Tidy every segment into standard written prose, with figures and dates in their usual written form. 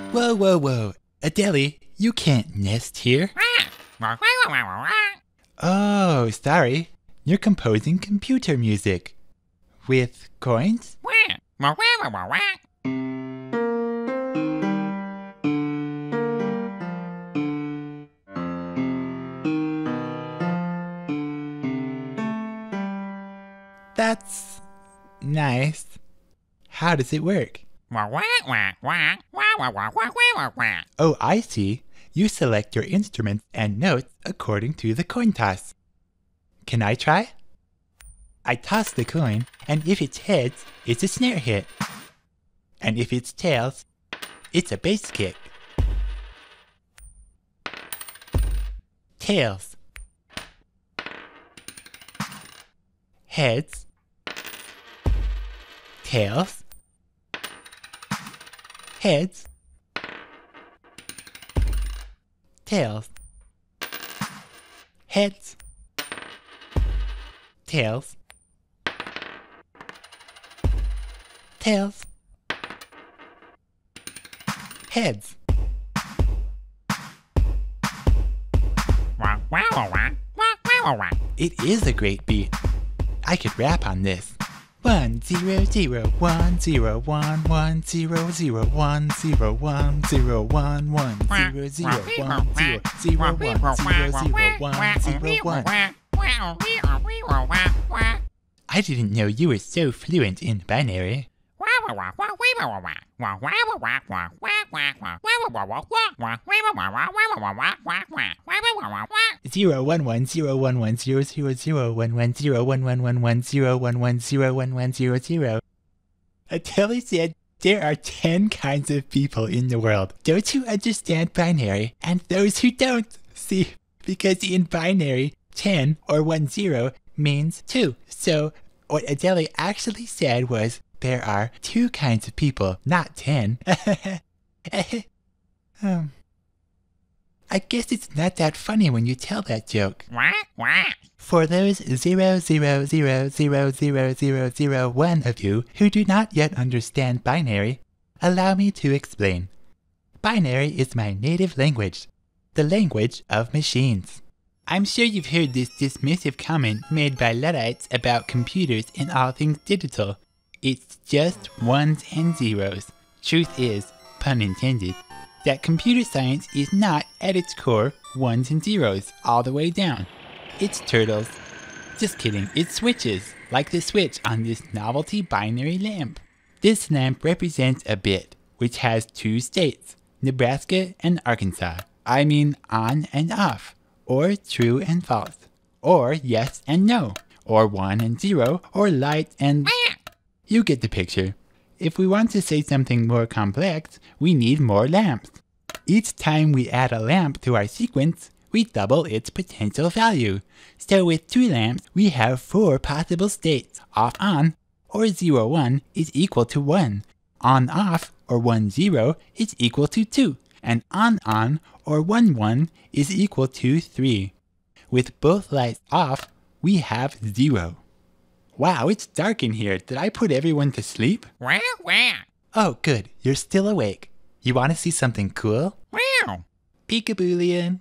Whoa, whoa, whoa. Adele, you can't nest here. Oh, sorry. You're composing computer music. With coins? That's nice. How does it work? Oh, I see. You select your instruments and notes according to the coin toss. Can I try? I toss the coin, and if it's heads, it's a snare hit. And if it's tails, it's a bass kick. Tails. Heads. Tails. Heads. Tails. Heads. Tails. Tails. Heads. It is a great beat. I could rap on this. 1 0 0 1 0 1 1 0 0 1 0 1 0 1 1 0 0 1 0 0 1 0 0 1 0 1. I didn't know you were so fluent in binary. 0 1 1 0 1 1 0 0 0 1 1 0 1 1 1 1 0 1 1 0 1 1 0 0. Adele said there are 10 kinds of people in the world. Those who understand binary and those who don't. See, because in binary, 10 or 1 0 means 2. So what Adele actually said was there are 2 kinds of people, not 10. I guess it's not that funny when you tell that joke. For those 0 0 0 0 0 0 0 1 of you who do not yet understand binary, allow me to explain. Binary is my native language, the language of machines. I'm sure you've heard this dismissive comment made by Luddites about computers and all things digital. It's just ones and zeros. Truth is, pun intended, that computer science is not, at its core, ones and zeros all the way down. It's turtles. Just kidding, it's switches, like the switch on this novelty binary lamp. This lamp represents a bit, which has 2 states, Nebraska and Arkansas. I mean on and off, or true and false, or yes and no, or 1 and 0, or light and... You get the picture. If we want to say something more complex, we need more lamps. Each time we add a lamp to our sequence, we double its potential value. So with 2 lamps, we have 4 possible states. Off-on, or 0-1, is equal to 1. On-off, or 1-0, is equal to 2. And on-on, or 1-1, is equal to 3. With both lights off, we have 0. Wow, it's dark in here. Did I put everyone to sleep? Oh, good. You're still awake. You want to see something cool? Peekaboo-lian.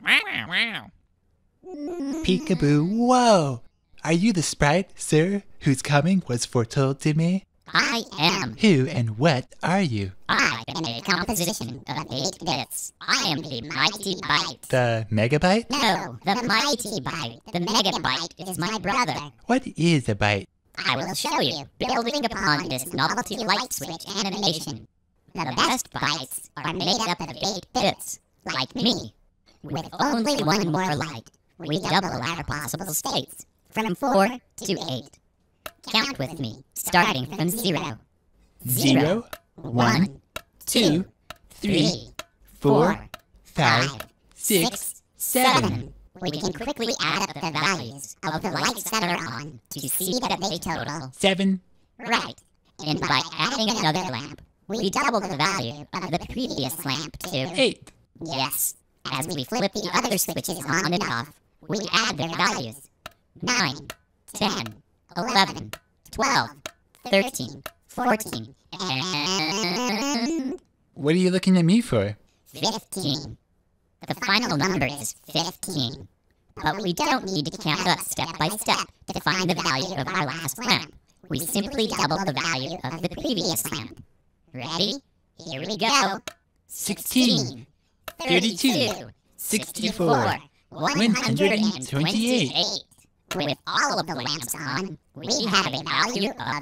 Peekaboo. Whoa! Are you the sprite, sir, whose coming was foretold to me? I am. Who and what are you? I am a composition of 8 bits. I am the mighty byte. The megabyte? No, the mighty byte. The megabyte is my brother. What is a byte? I will show you, building upon this novelty light switch animation. The best bytes are made up of 8 bits, like me. With only 1 more light, we double our possible states, from 4 to 8. Count with me, starting from 0. 0, 1, 2, 3, 4, 5, 6, 7. We can quickly add up the values of the lights that are on to see that they total 7. Right. And by adding another lamp, we double the value of the previous lamp to 8. Yes. As we flip the other switches on and off, we add their values. 9, 10, 11, 12, 13, 14, and What are you looking at me for? 15. The final number is 15. But we don't need to count up step by step to find the value of our last lamp. We simply double the value of the previous lamp. Ready? Here we go. 16, 32, 64, 128. With all of the lamps on, we have a value of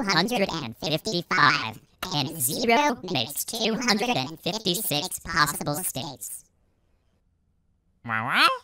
255. And 0 makes 256 possible states. Wow.